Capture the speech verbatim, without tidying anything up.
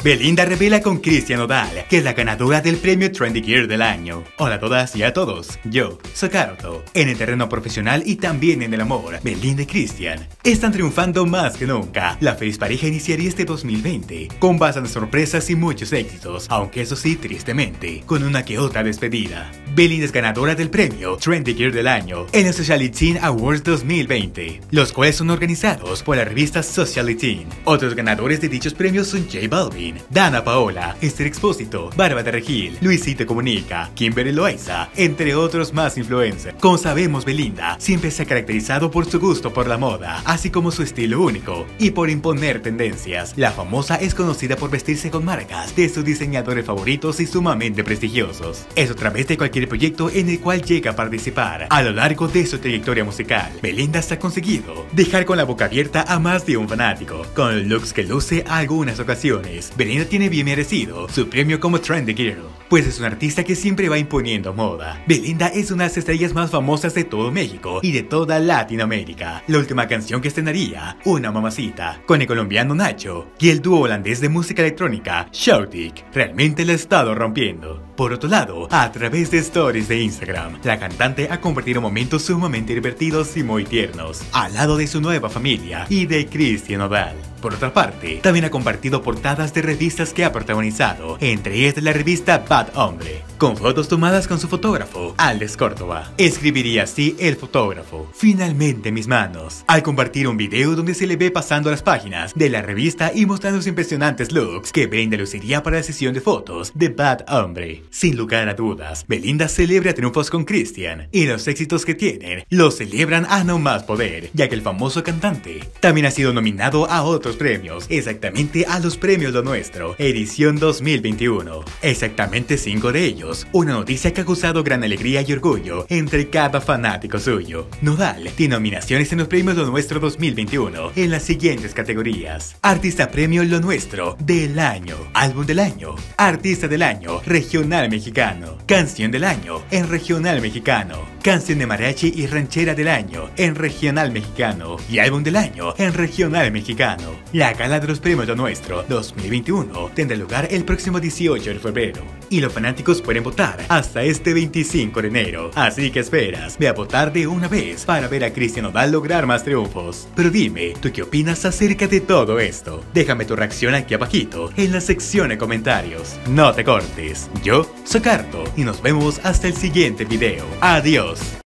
Belinda revela con Cristian Nodal, que es la ganadora del premio Trendy Girl del año. Hola a todas y a todos, yo soy Carto. En el terreno profesional y también en el amor, Belinda y Cristian están triunfando más que nunca. La feliz pareja iniciaría este dos mil veinte con bastantes sorpresas y muchos éxitos, aunque eso sí, tristemente, con una que otra despedida. Belinda es ganadora del premio Trendy Girl del año en los Socialite Teen Awards dos mil veinte, los cuales son organizados por la revista Socialite Teen. Otros ganadores de dichos premios son J Balvin, Dana Paola, Esther Expósito, Bárbara Regil, Luisito Comunica, Kimberly Loaiza, entre otros más influencers. Como sabemos, Belinda siempre se ha caracterizado por su gusto por la moda, así como su estilo único y por imponer tendencias. La famosa es conocida por vestirse con marcas de sus diseñadores favoritos y sumamente prestigiosos. Es otra vez de cualquier proyecto en el cual llega a participar. A lo largo de su trayectoria musical, Belinda se ha conseguido dejar con la boca abierta a más de un fanático, con los looks que luce a algunas ocasiones. Belinda tiene bien merecido su premio como Trendy Girl, pues es una artista que siempre va imponiendo moda. Belinda es una de las estrellas más famosas de todo México y de toda Latinoamérica. La última canción que estrenaría, Una Mamacita, con el colombiano Nacho y el dúo holandés de música electrónica, Shoutic, realmente la ha estado rompiendo. Por otro lado, a través de stories de Instagram, la cantante ha compartido momentos sumamente divertidos y muy tiernos, al lado de su nueva familia y de Cristian Nodal. Por otra parte, también ha compartido portadas de revistas que ha protagonizado, entre ellas de la revista Bad Hombre, con fotos tomadas con su fotógrafo, Alex Córdoba. Escribiría así el fotógrafo: finalmente mis manos, al compartir un video donde se le ve pasando las páginas de la revista y mostrando sus impresionantes looks que Belinda luciría para la sesión de fotos de Bad Hombre. Sin lugar a dudas, Belinda celebra triunfos con Cristian, y los éxitos que tienen los celebran a no más poder, ya que el famoso cantante también ha sido nominado a otros premios, exactamente a los premios Lo Nuestro, edición dos mil veintiuno. Exactamente cinco de ellos, una noticia que ha causado gran alegría y orgullo entre cada fanático suyo. Nodal tiene nominaciones en los premios Lo Nuestro dos mil veintiuno en las siguientes categorías: Artista Premio Lo Nuestro del año, Álbum del año, Artista del año, Regional Mexicano, Canción del año en Regional Mexicano, Canción de Mariachi y Ranchera del año en Regional Mexicano y Álbum del año en Regional Mexicano. La gala de los premios Lo Nuestro dos mil veintiuno tendrá lugar el próximo dieciocho de febrero y los fanáticos pueden votar hasta este veinticinco de enero. Así que esperas, ve a votar de una vez para ver a Cristian Nodal lograr más triunfos. Pero dime, ¿tú qué opinas acerca de todo esto? Déjame tu reacción aquí abajito en la sección de comentarios. No te cortes, yo soy Carto y nos vemos hasta el siguiente video. Adiós.